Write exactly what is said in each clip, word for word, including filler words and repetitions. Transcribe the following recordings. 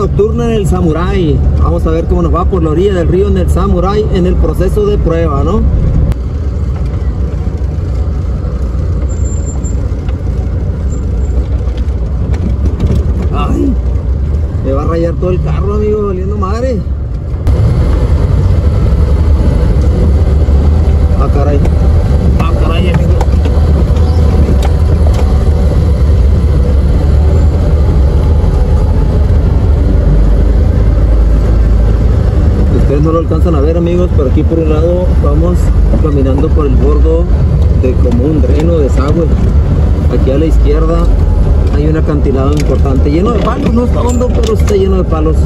nocturna en el Samurai. Vamos a ver cómo nos va por la orilla del río en el Samurai en el proceso de prueba, ¿no? Ay, me va a rayar todo el carro, amigo, valiendo madre. Ah, caray. Ah, caray, amigo. Ustedes no lo alcanzan a ver, amigos, pero aquí por un lado vamos caminando por el bordo de como un dreno de desagüe. Aquí a la izquierda hay un acantilado importante, lleno de palos, no está hondo, pero está lleno de palos.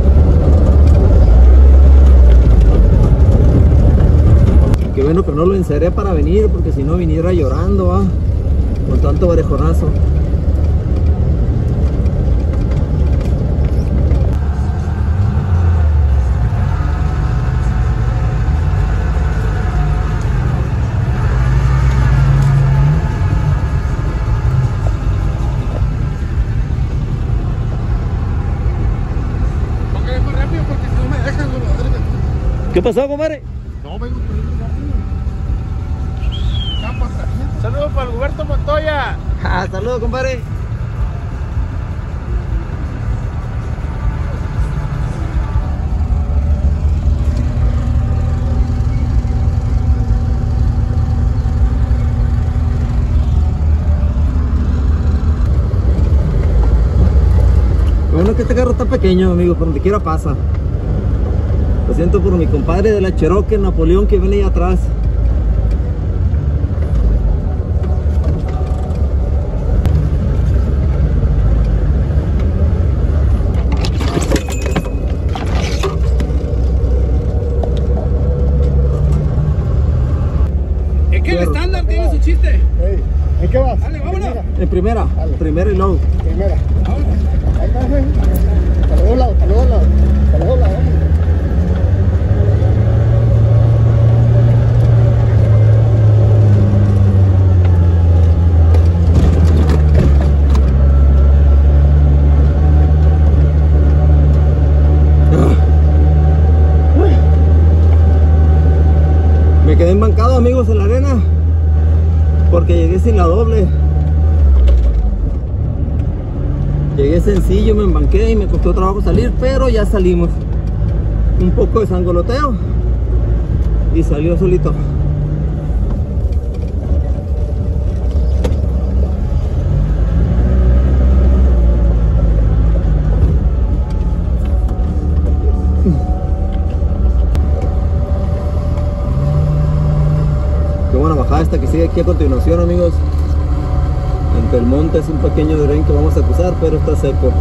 Qué bueno que no lo enceré para venir, porque si no viniera llorando, ¿va? Con tanto orejonazo. ¿Qué pasó, compadre? No, vengo saludos para Huberto Montoya. Ah, saludos, compadre. Bueno, que este carro está pequeño, amigo, por donde quiera pasa. Lo siento por mi compadre de la Cherokee, Napoleón, que viene ahí atrás. ¿En qué estándar tiene su chiste? Hey, ¿en qué vas? Dale, vámonos. En primera, Dale. primera y low. Primera. Ahí está, güey. Para los dos lados, para los dos lados. Para los dos lados, vamos. Me quedé embancado, amigos, en la arena porque llegué sin la doble. Llegué sencillo, me embanqué y me costó trabajo salir, pero ya salimos. Un poco de sangoloteo y salió solito. Qué buena bajada esta que sigue aquí a continuación, amigos. Ante el monte es un pequeño dren que vamos a cruzar, pero está seco.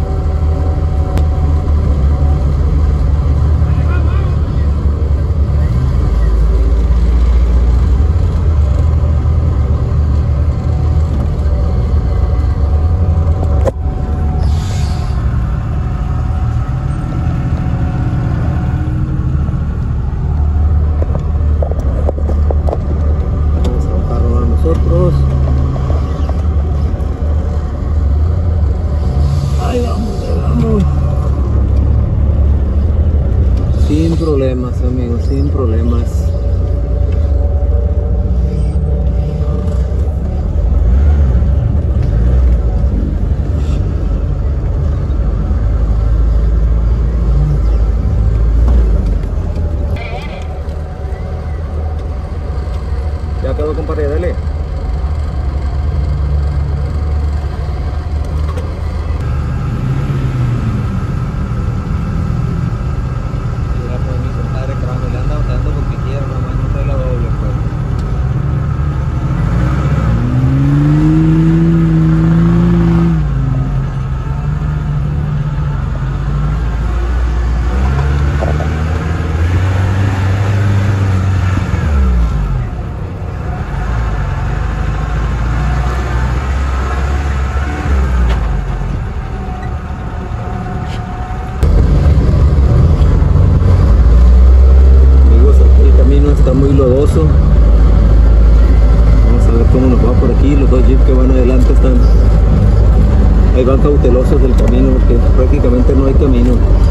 Nosotros ahí vamos, ahí vamos sin problemas, amigos, sin problemas. Ya quedó, compadre, dale. Está muy lodoso. Vamos a ver cómo nos va por aquí. Los dos jeeps que van adelante están, hay van cautelosos del camino porque prácticamente no hay camino.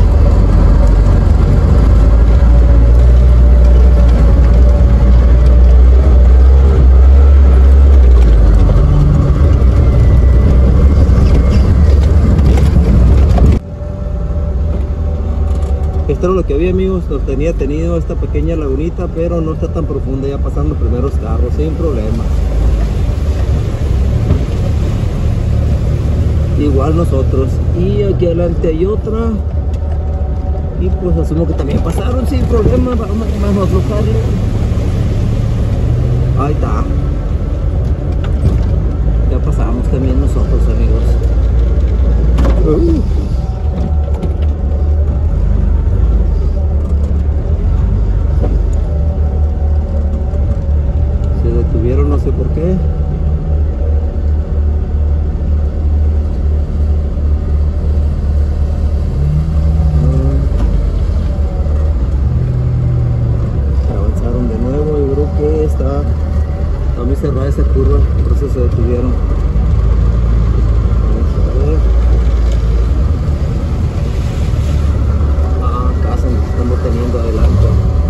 Esto era lo que había, amigos. Nos tenía tenido esta pequeña lagunita, pero no está tan profunda, ya pasan los primeros carros sin problema. Igual nosotros. Y aquí adelante hay otra, y pues asumo que también pasaron sin problema. Vamos, vamos a aflojarle. Ahí está, ya pasamos también nosotros, amigos. uh. Se detuvieron, no sé por qué. Está, está muy cerrada esa curva, por eso se detuvieron. Vamos a ver. Ah, acá se están deteniendo adelante.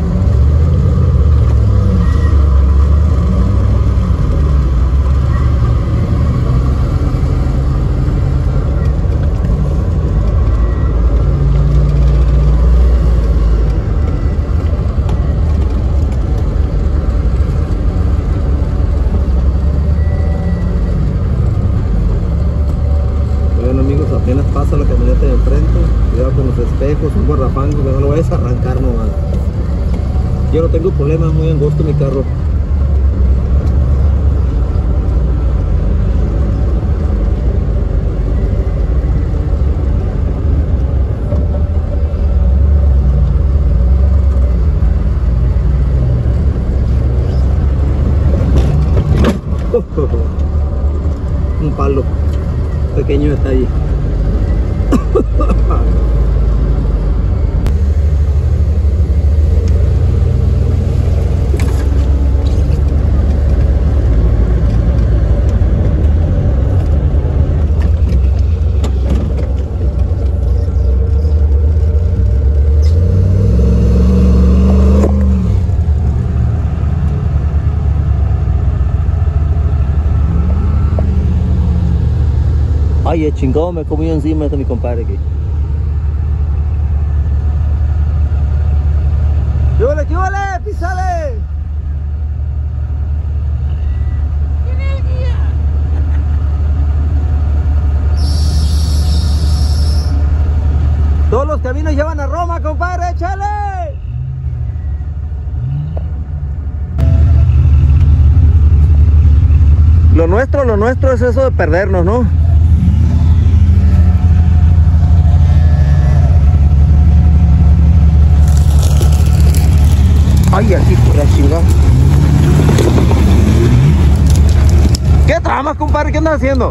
Apenas pasa la camioneta de enfrente, cuidado con los espejos, un guardafango, que no lo vayas a arrancar nomás. Yo no tengo problema, es muy angosto mi carro. Un palo, pequeño detalle. Ay, el chingado me comió encima de mi compadre aquí. ¡Qué vale, qué vale! ¡Písale! Todos los caminos llevan a Roma, compadre, échale. Lo nuestro, lo nuestro es eso de perdernos, ¿no? Ay, aquí por la chingada. ¿Qué tramas, compadre? ¿Qué andas haciendo?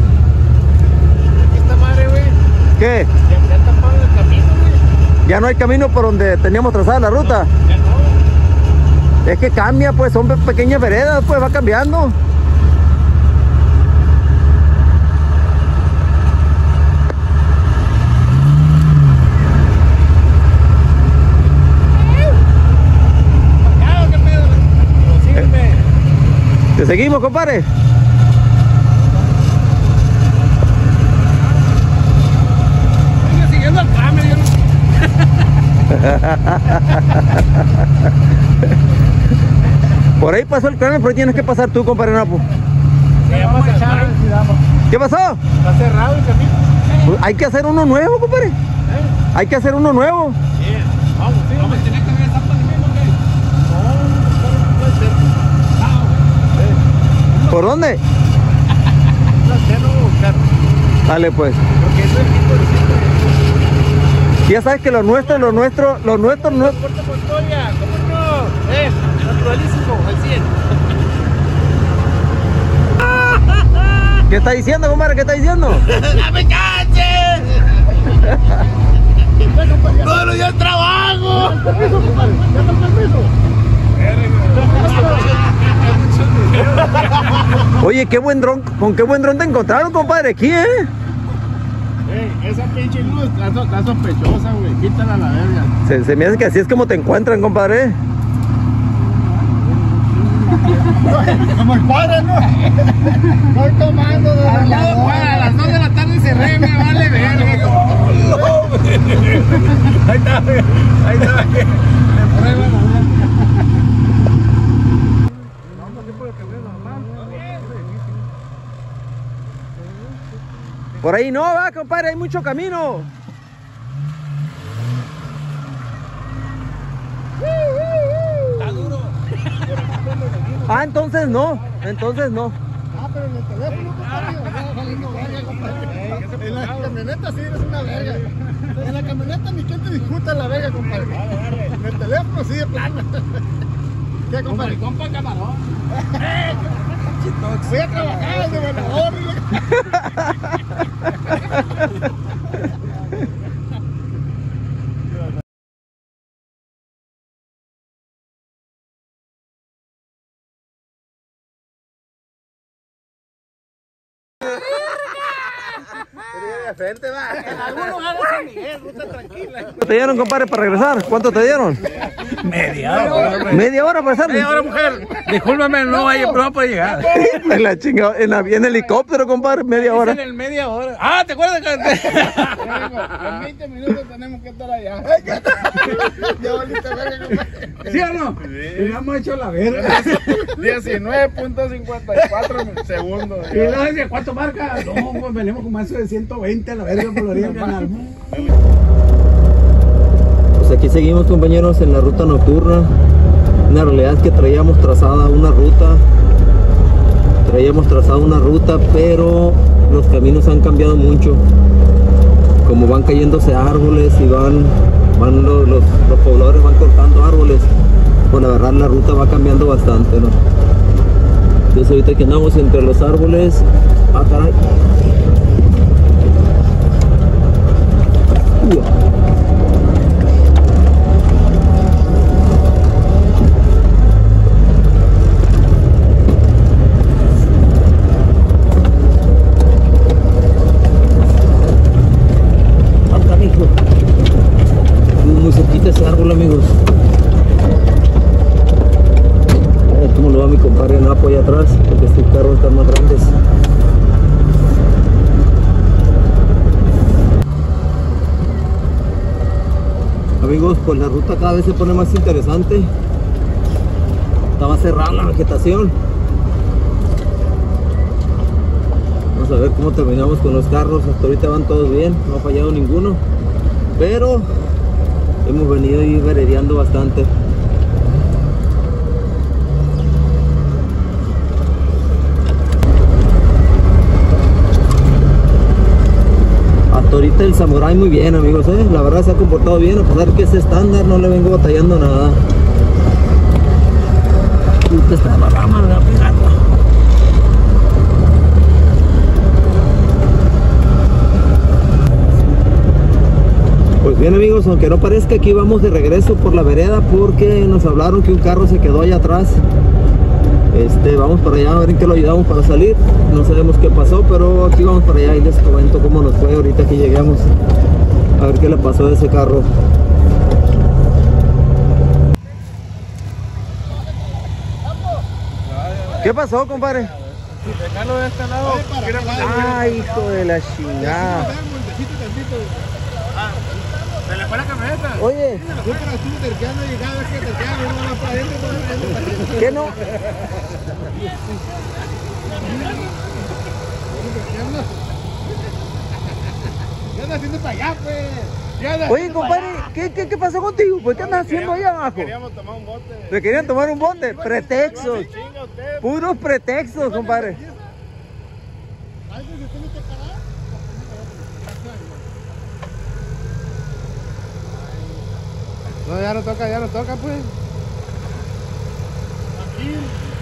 Esta madre, güey. ¿Qué? Ya me han tapado el camino, güey. Ya no hay camino por donde teníamos trazada la ruta. Ya no. Es que cambia, pues, son pequeñas veredas, pues va cambiando. ¿Te seguimos, compadre? Sigue siguiendo al trame, yo no... Por ahí pasó el cráneo, pero tienes que pasar tú, compadre Napo. Sí, vamos a echar. ¿Qué pasó? Está cerrado el camino. Pues hay que hacer uno nuevo, compadre. ¿Eh? Hay que hacer uno nuevo. Sí, vamos, sí. Vamos a tener que ver zapas de mismo, ¿qué? No, puede ser. ¿Por dónde? Dale, pues. Porque eso es el tipo de siempre. Ya sabes que lo nuestro, lo nuestro, lo nuestro no es... Corto Montoya, ¿cómo no? Es naturalísimo, al cien. ¿Qué está diciendo, compadre? ¿Qué está diciendo? ¡No me canses! ¡Todos los días trabajo! Oye, qué buen dron, con qué buen dron te encontraron, compadre, aquí, ¿eh? Ey, esa pinche luz está, está sospechosa, güey. Quítala a la verga. Se, se me hace que así es como te encuentran, compadre. Como el padre, ¿no? Estoy tomando de la lado, pues, a las dos de la tarde se re, me vale verga. Ahí está, ahí está. Por ahí no va, compadre, hay mucho camino. Está duro. Ah, entonces no, entonces no. Ah, pero en el teléfono, compadre, no, valiendo verga, compadre. En la camioneta sí eres una verga. En la camioneta ni quien te discuta la verga, compadre. En el teléfono sí de plano. ¿Qué, compadre? Compa camarón. Voy a trabajar de velador. De frente, va. En algún lugar de San Miguel, ruta tranquila. ¿Cuánto te dieron, compadre, para regresar? ¿Cuánto te dieron? Media hora. ¿Media hora para pasar? Media hora, mujer. Discúlpame, no hay prueba para llegar. En la chingada, en, la, en helicóptero, compadre, media hora. En el media hora. Ah, ¿te acuerdas que En veinte minutos tenemos que estar allá. Ya valiste verga, compadre. ¿Sí o no? Y le hemos hecho la verga. diecinueve punto cincuenta y cuatro segundos. Y luego dice, ¿cuánto marca? No, pues venimos con más de ciento veinte a la verga por la orilla del canal. Pues aquí seguimos, compañeros, en la ruta nocturna. La realidad es que traíamos trazada una ruta. Traíamos trazada una ruta, pero los caminos han cambiado mucho. Como van cayéndose árboles y van, van los, los, los pobladores van cortando árboles, pues la verdad la ruta va cambiando bastante, ¿no? Entonces ahorita que andamos entre los árboles, ah, caray. Uh. Muy cerquita ese árbol, amigos. A ver cómo lo va mi compadre Napo allá atrás, porque estos carros están más grandes. Amigos, pues la ruta cada vez se pone más interesante. Estaba cerrada la vegetación. Vamos a ver cómo terminamos con los carros. Hasta ahorita van todos bien, no ha fallado ninguno, pero hemos venido ahí veredeando bastante. Hasta ahorita el Samurai muy bien, amigos, ¿eh? La verdad se ha comportado bien, a pesar que es estándar, no le vengo batallando nada. Puta, está la rama, me va a pegar. Pues bien, amigos, aunque no parezca, aquí vamos de regreso por la vereda porque nos hablaron que un carro se quedó allá atrás. Este, vamos para allá a ver en qué lo ayudamos para salir. No sabemos qué pasó, pero aquí vamos para allá y les comento cómo nos fue ahorita que lleguemos. A ver qué le pasó a ese carro. ¿Qué pasó, compadre? Dejarlo de este lado. Ay, hijo de la chingada. ¿Se le fue la camioneta? Oye, Yo para tú cercano y cada vez que cercano uno va para adentro y todo eso. ¿qué no? ¿Qué andas haciendo para allá, pues? Oye, compadre, ¿qué, qué, qué pasó contigo? ¿Por qué andas haciendo ahí abajo? Queríamos tomar un bote. ¿Te querían tomar un bote? Pretextos. Chinga usted. Puros pretextos, compadre. ¿Alguien se tiene que parar? No, ya no toca, ya no toca, pues. Aquí.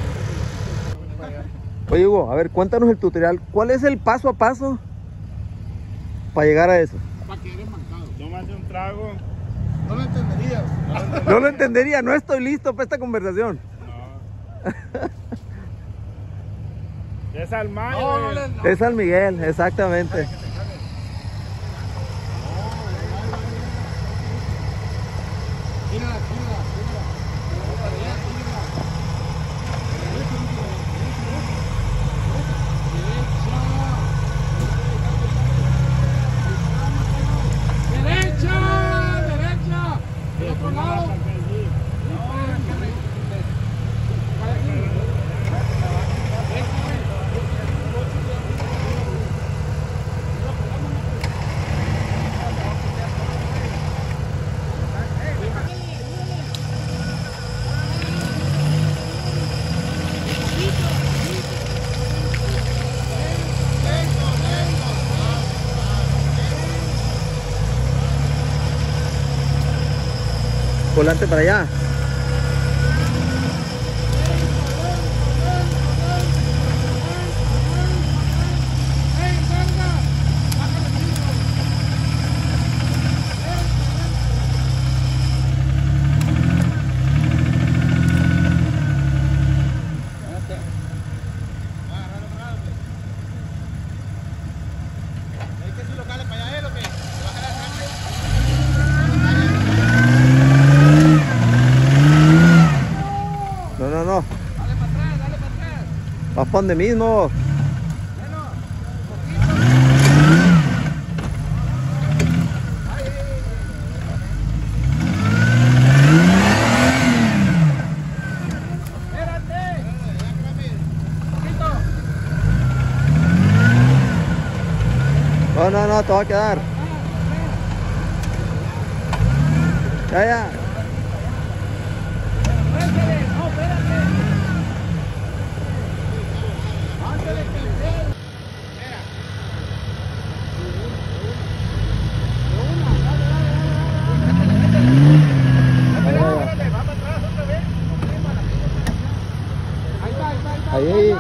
Oye, Hugo, a ver, cuéntanos el tutorial. ¿Cuál es el paso a paso para llegar a eso? Para que eres mancado. Tómate un trago. No lo entenderías. No lo entendería, no estoy listo para esta conversación. Es al mar. No, no, no. Es San Miguel, exactamente. volante para allá. Vas para donde mismo. No, no, no, te va a quedar. Ya, ya. Ahí, ahí.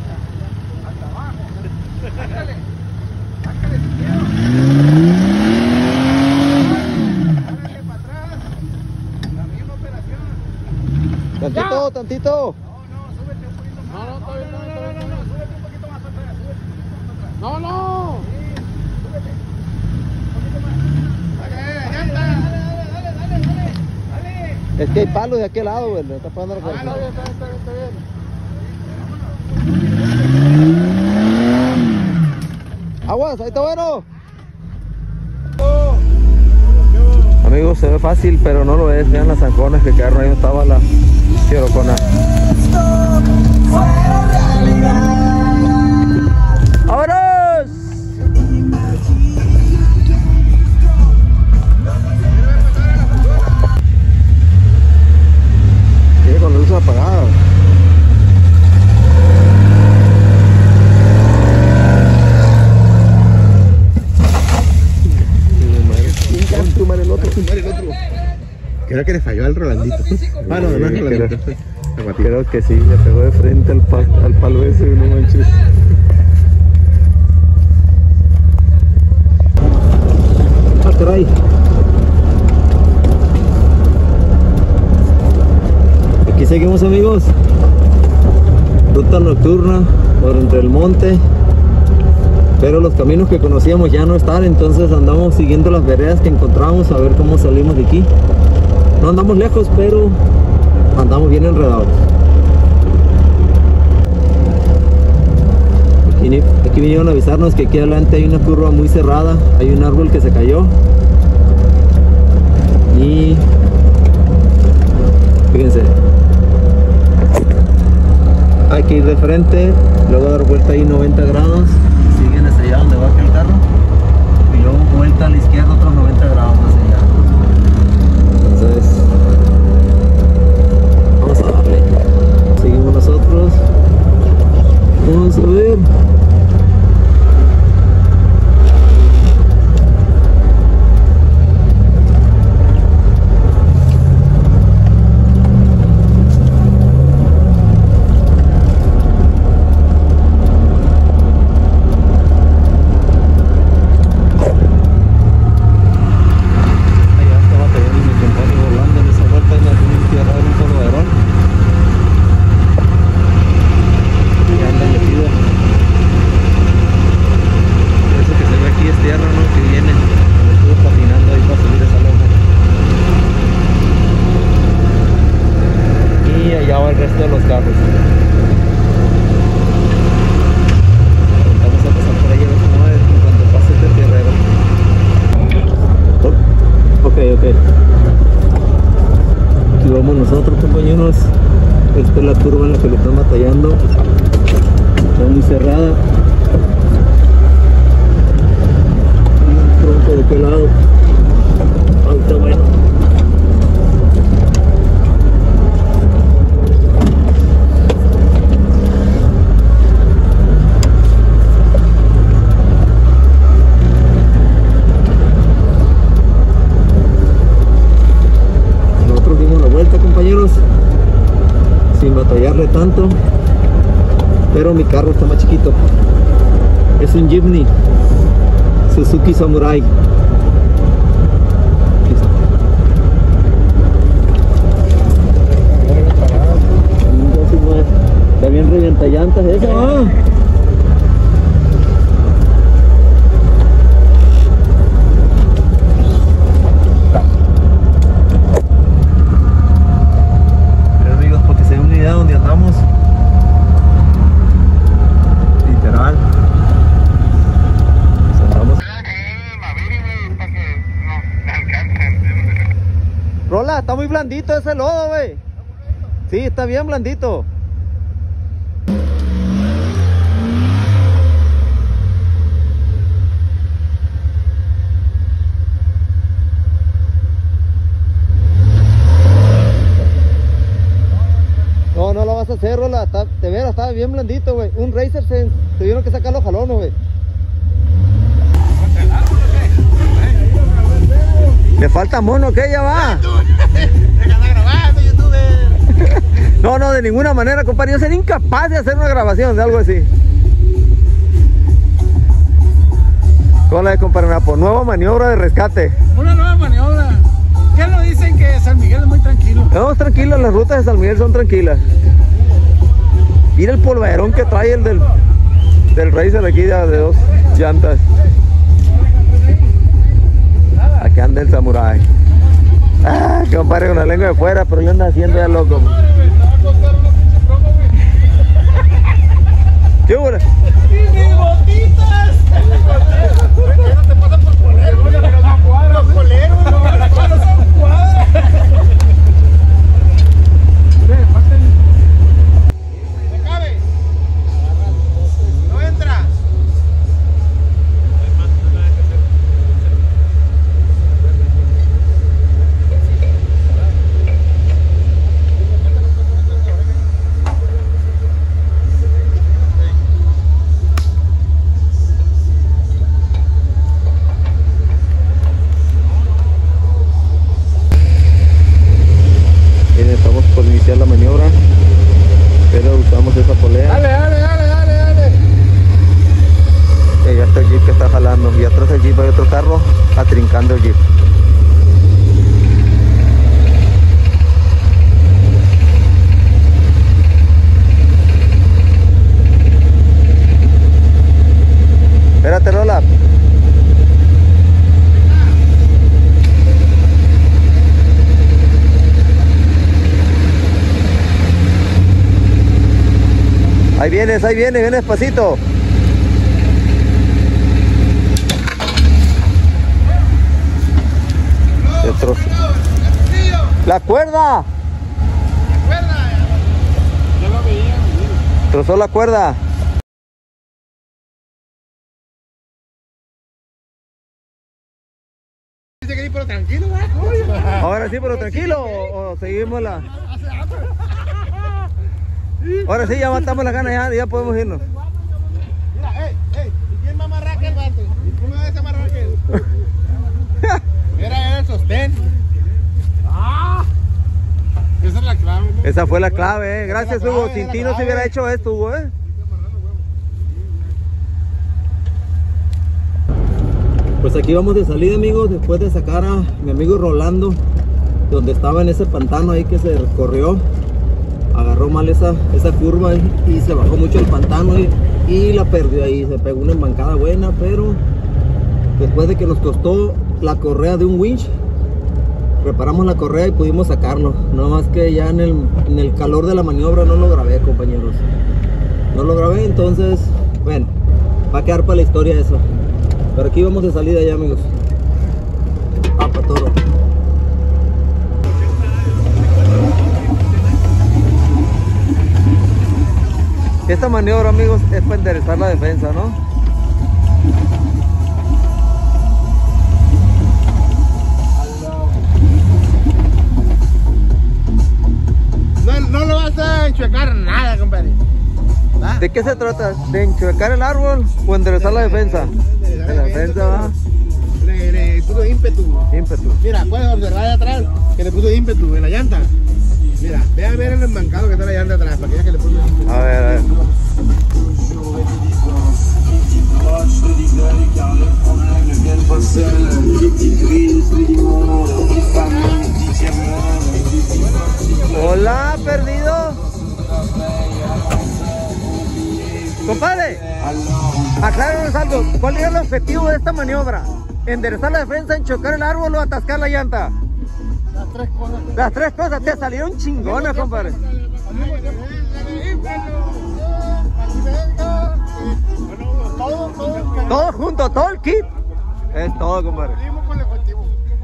Tantito, tantito. No, no, todavía no, todavía no, no, súbete un poquito más atrás, súbete un poquito más atrás. No, no. Súbete. Un poquito más. Dale, ya está. Dale, dale, dale, dale, dale. Es que hay palos de aquel lado, güey. Le está pagando la Ah, cabeza. está bien, está bien, está bien, está bien. Aguas, ahí está bueno. Amigos, se ve fácil, pero no lo es. Vean las zanconas que quedaron ahí donde estaba la Chirocona. ¡Vámonos! Sigue con la luz apagada. Tumar el otro, tumar el otro. Creo que le falló al Rolandito. Ah, no, no es Rolandito. Creo, creo que sí, le pegó de frente al, pa, al palo ese, no manches. Ah, caray. Aquí seguimos, amigos. Ruta nocturna por entre el monte. Pero los caminos que conocíamos ya no están, entonces andamos siguiendo las veredas que encontramos a ver cómo salimos de aquí. No andamos lejos, pero andamos bien enredados. Aquí, aquí vinieron a avisarnos que aquí adelante hay una curva muy cerrada, hay un árbol que se cayó. Y fíjense, hay que ir de frente, luego dar vuelta ahí noventa grados. Siguen hacia allá donde va aquel carro y luego vuelta a la izquierda otros noventa grados más allá. Entonces vamos a darle, seguimos nosotros, vamos a ver. Aquí vamos nosotros, compañeros. Esta es la curva en la que le están batallando. Está muy cerrada. Y un tronco de aquel lado. Ahí está bueno. Nosotros amigos, sin batallarle tanto, pero mi carro está más chiquito. Es un Jimny Suzuki Samurai. Está bien revienta llantas esa, ¿ah? Pero amigos, para que se den una idea de donde andamos, literal, pues andamos. Rola, está muy blandito ese lodo, güey. Sí, está bien blandito. No, no lo vas a hacer, Rola. Está, de veras, estaba bien blandito, güey. Un Racer se tuvieron que sacar los jalones, güey. Le falta mono, ¿qué? Ya va. Déjala grabando, youtuber. No, no, de ninguna manera, compadre. Yo sería incapaz de hacer una grabación de algo así. ¿Cómo la de, compadre Napo? Nueva maniobra de rescate. Una nueva maniobra. ¿Qué nos dicen que San Miguel es muy tranquilo? No, tranquilo, las rutas de San Miguel son tranquilas. Mira el polverón que trae el del, del Racer aquí de, de dos llantas. Aquí anda el Samurai. Ah, compadre, con la lengua de fuera, pero le anda haciendo ya loco. ¿Qué hubo? ¡Y mis botitas! No te pasa por colero, los coleros, los coleros son cuadras. ¿Me cabe? ¿No entra? Estamos por iniciar la maniobra, pero usamos esa polea. Dale, dale, dale, dale, dale. Que ya está el jeep que está jalando, y atrás del jeep hay otro carro atrincando el jeep. Espérate, Rola. Ahí vienes, ahí vienes, vienes despacito. La cuerda. Trozó la cuerda. Dice que ir pero tranquilo, ¿verdad? Ahora sí, pero tranquilo, o, o seguimos la... Ahora sí, ya matamos las ganas, ya, ya podemos irnos. Mira, ey, ey, ¿y quién va a amarrar aquel vato? ¿Cómo me vas a amarrar aquel? Era, era el sostén. ¡Ah! Esa es la clave, ¿no? Esa fue la clave, eh. Gracias, clave, Hugo. Sin ti no se hubiera hecho esto, Hugo, eh. Pues aquí vamos de salida, amigos, después de sacar a mi amigo Rolando, donde estaba en ese pantano ahí que se recorrió. Agarró mal esa, esa curva y, y se bajó mucho el pantano y, y la perdió ahí. Se pegó una embancada buena, pero después de que nos costó la correa de un winch, reparamos la correa y pudimos sacarlo. Nada más que ya en el, en el calor de la maniobra no lo grabé, compañeros. No lo grabé, entonces, bueno, va a quedar para la historia eso. Pero aquí vamos de salida ya, amigos. Ah, para todo. Esta maniobra, amigos, es para enderezar la defensa, ¿no? No, no lo vas a enchuecar nada, compadre. ¿Va? ¿De qué se trata? ¿De enchuecar el árbol o enderezar la defensa? De la defensa, va. Le, le puso ímpetu. Ímpetu. Mira, puedes observar de atrás que le puso ímpetu en la llanta. Mira, ve a ver el embancado que está allá atrás, para que ya que le ponga. A ver, a ver. Hola, perdido. Compadre, acláranos algo. ¿Cuál era el objetivo de esta maniobra? ¿Enderezar la defensa, en chocar el árbol o atascar la llanta? Las tres cosas. Las tres cosas te salieron chingonas, compadre. Todo, todo. Todo junto, todo el kit. Es todo, compadre. Cumplimos con el objetivo.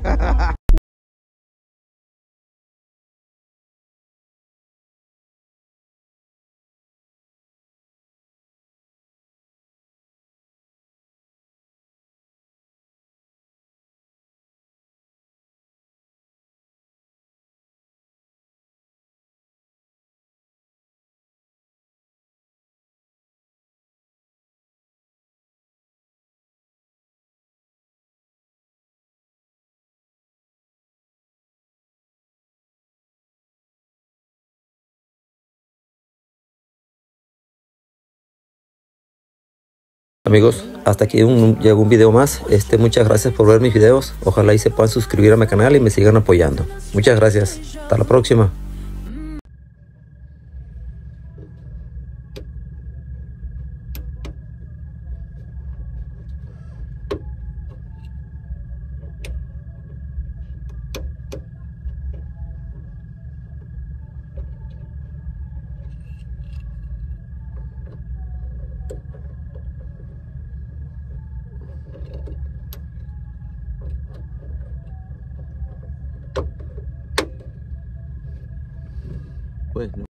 Amigos, hasta aquí un, llegó un video más. Este, muchas gracias por ver mis videos. Ojalá y se puedan suscribir a mi canal y me sigan apoyando. Muchas gracias. Hasta la próxima. Pues,